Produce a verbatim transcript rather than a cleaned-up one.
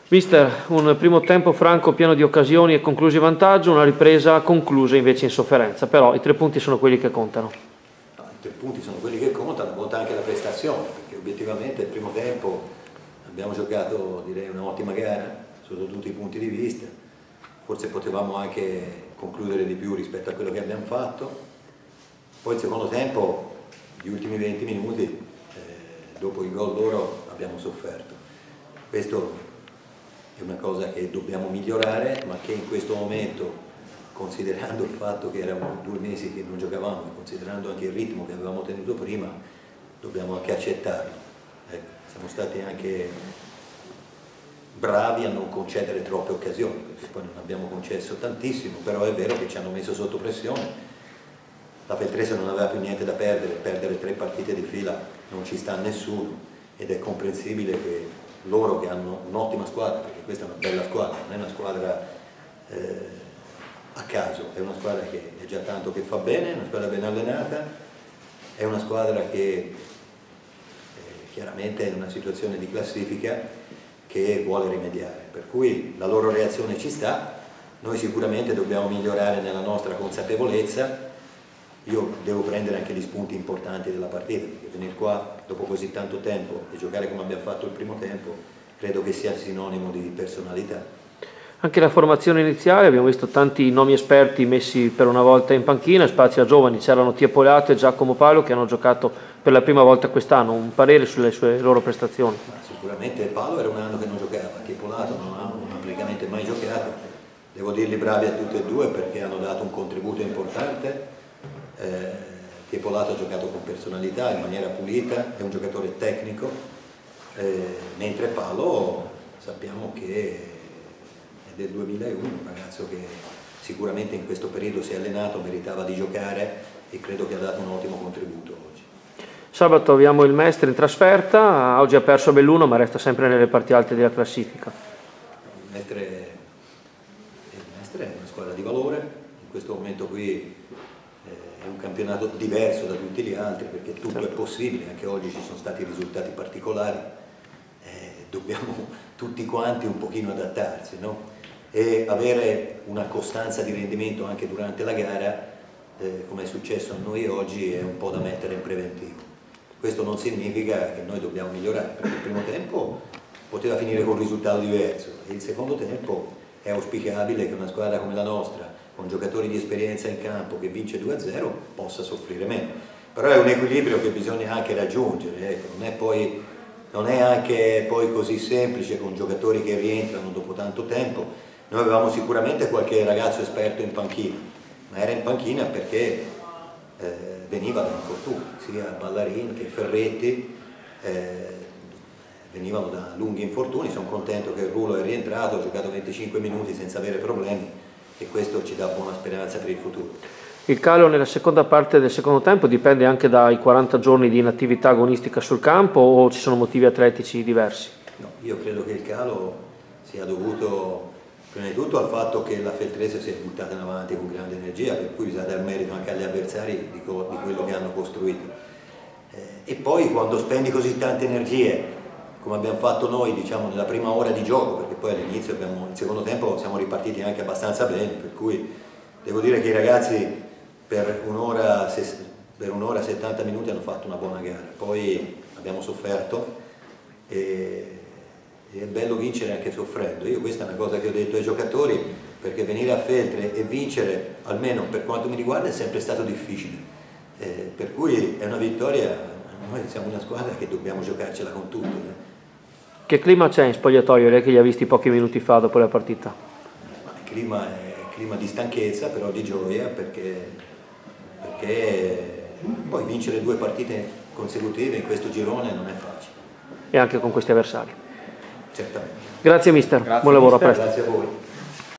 Mister, un primo tempo franco pieno di occasioni e conclusi vantaggio, una ripresa conclusa invece in sofferenza, però i tre punti sono quelli che contano. No, i tre punti sono quelli che contano, conta anche la prestazione, perché obiettivamente il primo tempo abbiamo giocato, direi, un'ottima gara sotto tutti i punti di vista, forse potevamo anche concludere di più rispetto a quello che abbiamo fatto. Poi il secondo tempo, gli ultimi venti minuti, eh, dopo il gol loro abbiamo sofferto. Questo è una cosa che dobbiamo migliorare, ma che in questo momento, considerando il fatto che erano due mesi che non giocavamo e considerando anche il ritmo che avevamo tenuto prima, dobbiamo anche accettarlo. Ecco, siamo stati anche bravi a non concedere troppe occasioni, perché poi non abbiamo concesso tantissimo, però è vero che ci hanno messo sotto pressione. La Feltrese non aveva più niente da perdere, perdere tre partite di fila non ci sta a nessuno ed è comprensibile che loro, che hanno un'ottima squadra, perché questa è una bella squadra, non è una squadra eh, a caso, è una squadra che è già tanto che fa bene, è una squadra ben allenata, è una squadra che eh, chiaramente è in una situazione di classifica che vuole rimediare, per cui la loro reazione ci sta. Noi sicuramente dobbiamo migliorare nella nostra consapevolezza. Io devo prendere anche gli spunti importanti della partita, perché venire qua dopo così tanto tempo e giocare come abbiamo fatto il primo tempo credo che sia sinonimo di personalità. Anche la formazione iniziale, abbiamo visto tanti nomi esperti messi per una volta in panchina, spazio a giovani, c'erano Tiepolato e Giacomo Palo che hanno giocato per la prima volta quest'anno. Un parere sulle sue loro prestazioni? Ma sicuramente Palo era un anno che non giocava, Tiepolato non ha praticamente mai giocato, devo dirli bravi a tutti e due perché hanno dato un contributo importante. Eh, Tiepolato ha giocato con personalità, in maniera pulita, è un giocatore tecnico, eh, mentre Palo sappiamo che è del duemilauno, un ragazzo che sicuramente in questo periodo si è allenato, meritava di giocare e credo che ha dato un ottimo contributo oggi. Sabato abbiamo il Mestre in trasferta, oggi ha perso a Belluno ma resta sempre nelle parti alte della classifica. Il Mestre, il Mestre è una squadra di valore, in questo momento qui è un campionato diverso da tutti gli altri perché tutto certo. È possibile, anche oggi ci sono stati risultati particolari, eh, dobbiamo tutti quanti un pochino adattarsi, no? E avere una costanza di rendimento anche durante la gara, eh, come è successo a noi oggi, è un po' da mettere in preventivo. Questo non significa che noi dobbiamo migliorare, perché il primo tempo poteva finire con un risultato diverso e il secondo tempo è auspicabile che una squadra come la nostra, con giocatori di esperienza in campo che vince due a zero, possa soffrire meno. Però è un equilibrio che bisogna anche raggiungere, ecco. non, è poi, non è anche poi così semplice con giocatori che rientrano dopo tanto tempo. Noi avevamo sicuramente qualche ragazzo esperto in panchina, ma era in panchina perché eh, veniva da infortuni, sia Ballarin che Ferretti eh, venivano da lunghi infortuni. Sono contento che il Rulo è rientrato, ha giocato venticinque minuti senza avere problemi, e questo ci dà buona speranza per il futuro. Il calo nella seconda parte del secondo tempo dipende anche dai quaranta giorni di inattività agonistica sul campo o ci sono motivi atletici diversi? No, io credo che il calo sia dovuto prima di tutto al fatto che la Feltrese si è buttata in avanti con grande energia, per cui bisogna dare merito anche agli avversari di, co di quello che hanno costruito. Eh, e poi quando spendi così tante energie come abbiamo fatto noi, diciamo, nella prima ora di gioco, perché poi all'inizio, il secondo tempo siamo ripartiti anche abbastanza bene, per cui devo dire che i ragazzi per un'ora per un'ora e settanta minuti hanno fatto una buona gara, poi abbiamo sofferto e, e è bello vincere anche soffrendo. Io questa è una cosa che ho detto ai giocatori, perché venire a Feltre e vincere, almeno per quanto mi riguarda, è sempre stato difficile, eh, per cui è una vittoria, noi siamo una squadra che dobbiamo giocarcela con tutti. Eh. Che clima c'è in spogliatoio, lei che li ha visti pochi minuti fa dopo la partita? Il clima è clima di stanchezza, però di gioia, perché, perché poi vincere due partite consecutive in questo girone non è facile. E anche con questi avversari. Certamente. Grazie mister, Grazie, buon lavoro, mister. a presto. Grazie a voi.